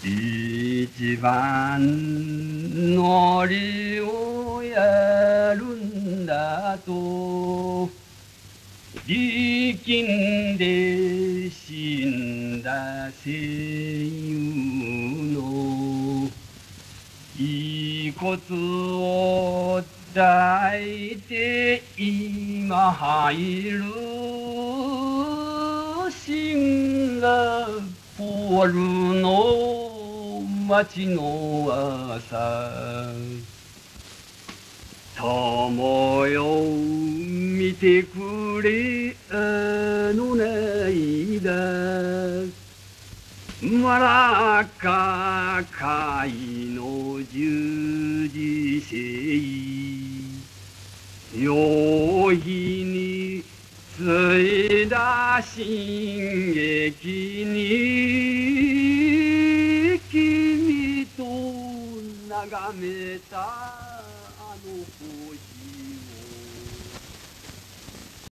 一番乗りをやるんだと力んで死んだ声優の遺骨を抱いて今入るシンガポールの街の朝友よ見てくれあの涙マラカ海の十字星陽日についだ進撃に君と眺めたあの星を